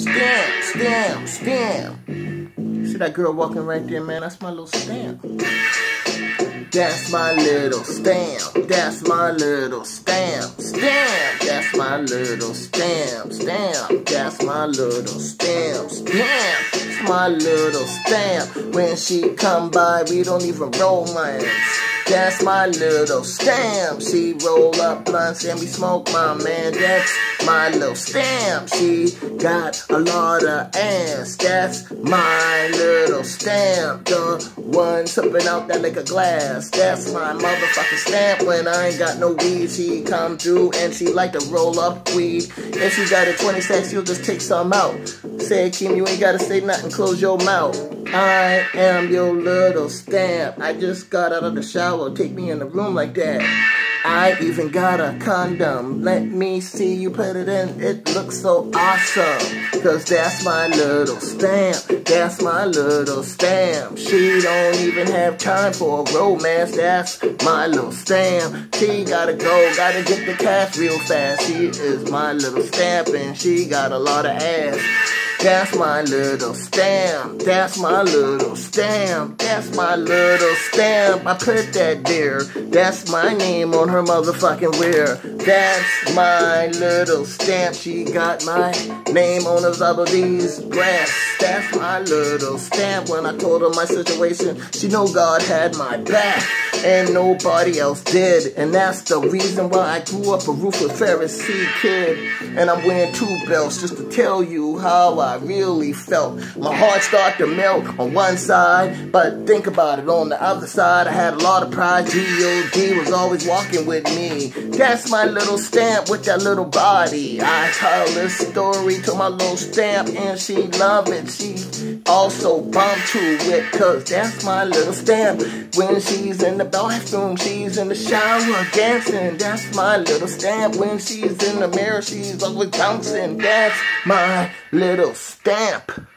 Stamp, stamp, stamp. See that girl walking right there, man? That's my little stamp. That's my little stamp. That's my little stamp. Stamp. That's my little stamp. Stamp. That's my little stamp. Stamp. It's my little stamp. When she come by, we don't even romance. That's my little stamp. She roll up blunts and we smoke, my man. That's my little stamp. She got a lot of ass. That's my little stamp. The one sipping out that liquor glass. That's my motherfucking stamp. When I ain't got no weed, she come through and she like to roll up weed. If she got a 20 stacks, she'll just take some out. Say, Rakeem, you ain't gotta say nothing, close your mouth. I am your little stamp. I just got out of the shower, take me in the room like that. I even got a condom. Let me see you put it in. It looks so awesome. Cause that's my little stamp. That's my little stamp. She don't even have time for a romance. That's my little stamp. She gotta go, gotta get the cash real fast. She is my little stamp and she got a lot of ass. That's my little stamp. That's my little stamp. That's my little stamp. I put that there. That's my name on her motherfucking wear. That's my little stamp. She got my name on the top of these breasts. That's my little stamp. When I told her my situation, she know God had my back and nobody else did. And that's the reason why I grew up a ruthless Pharisee kid. And I'm wearing 2 belts just to tell you how I really felt. My heart started to melt on one side, but think about it, on the other side I had a lot of pride. G.O.D. was always walking with me. That's my little stamp with that little body. I tell this story to my little stamp and she love it. She also bumped to it, cause that's my little stamp. When she's in the bathroom, she's in the shower dancing. That's my little stamp. When she's in the mirror, she's always bouncing. That's my little stamp.